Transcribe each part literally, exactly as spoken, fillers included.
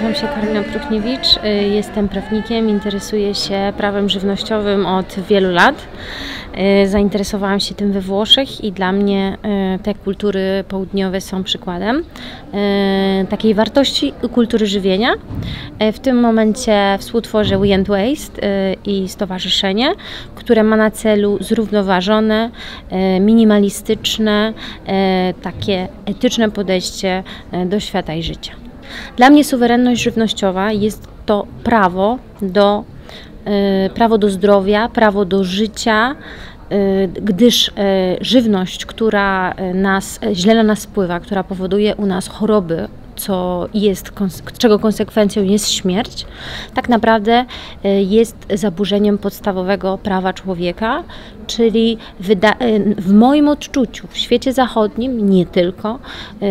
nazywam się Karolina Pruchniewicz, jestem prawnikiem, interesuję się prawem żywnościowym od wielu lat. Zainteresowałam się tym we Włoszech i dla mnie te kultury południowe są przykładem takiej wartości kultury żywienia. W tym momencie współtworzę We End Waste i stowarzyszenie, które ma na celu zrównoważone, minimalistyczne, takie etyczne podejście do świata i życia. Dla mnie suwerenność żywnościowa jest to prawo do, prawo do zdrowia, prawo do życia, gdyż żywność, która nas, źle na nas wpływa, która powoduje u nas choroby, co jest, czego konsekwencją jest śmierć, tak naprawdę jest zaburzeniem podstawowego prawa człowieka, czyli w moim odczuciu, w świecie zachodnim, nie tylko,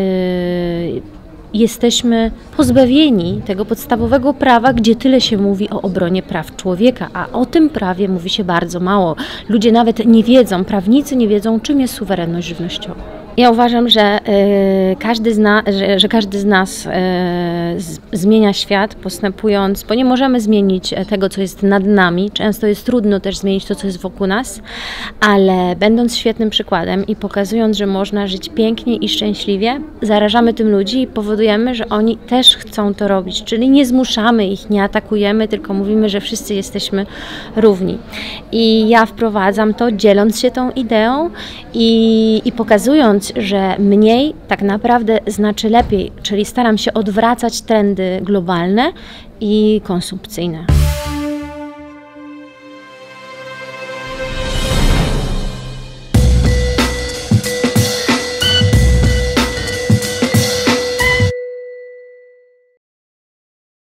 jesteśmy pozbawieni tego podstawowego prawa, gdzie tyle się mówi o obronie praw człowieka, a o tym prawie mówi się bardzo mało. Ludzie nawet nie wiedzą, prawnicy nie wiedzą, czym jest suwerenność żywnościowa. Ja uważam, że, y, każdy, zna, że, że każdy z nas y, z, zmienia świat, postępując, bo nie możemy zmienić tego, co jest nad nami. Często jest trudno też zmienić to, co jest wokół nas, ale będąc świetnym przykładem i pokazując, że można żyć pięknie i szczęśliwie, zarażamy tym ludzi i powodujemy, że oni też chcą to robić. Czyli nie zmuszamy ich, nie atakujemy, tylko mówimy, że wszyscy jesteśmy równi. I ja wprowadzam to, dzieląc się tą ideą i, i pokazując, że mniej tak naprawdę znaczy lepiej, czyli staram się odwracać trendy globalne i konsumpcyjne.